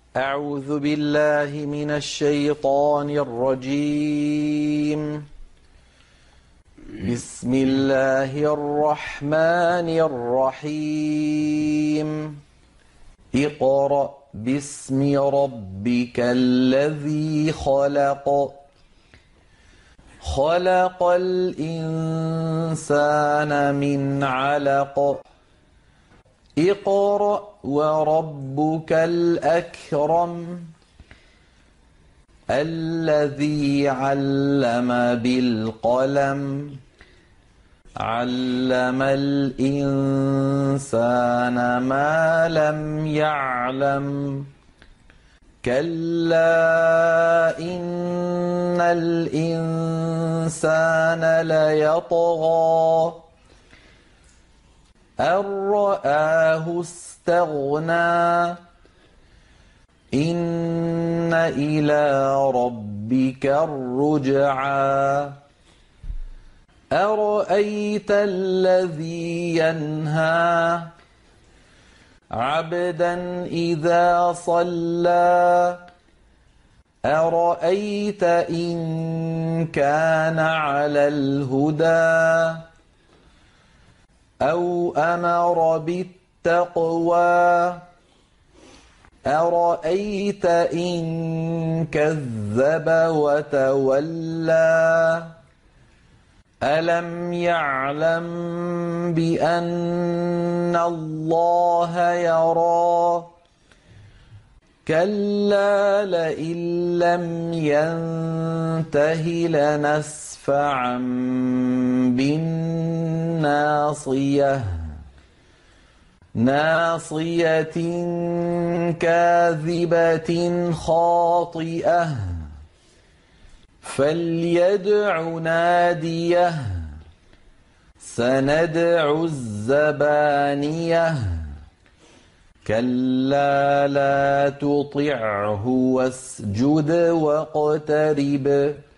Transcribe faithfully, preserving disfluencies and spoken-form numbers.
أعوذ بالله من الشيطان الرجيم. بسم الله الرحمن الرحيم. اقرأ باسم ربك الذي خلق خلق الإنسان من علق اقرأ وربك الأكرم الذي علم بالقلم علم الإنسان ما لم يعلم كلا إن الإنسان ليطغى أن رآه استغنى إن إلى ربك الرجعى أرأيت الذي ينهى عبدا إذا صلى أرأيت إن كان على الهدى أو أمر بالتقوى أرأيت إن كذب وتولى ألم يعلم بأن الله يرى كلا لئن لم ينته لنسفعا بالناصية ناصية كاذبة خاطئة فليدع ناديه سندع الزبانية كلا لا تطعه واسجد واقترب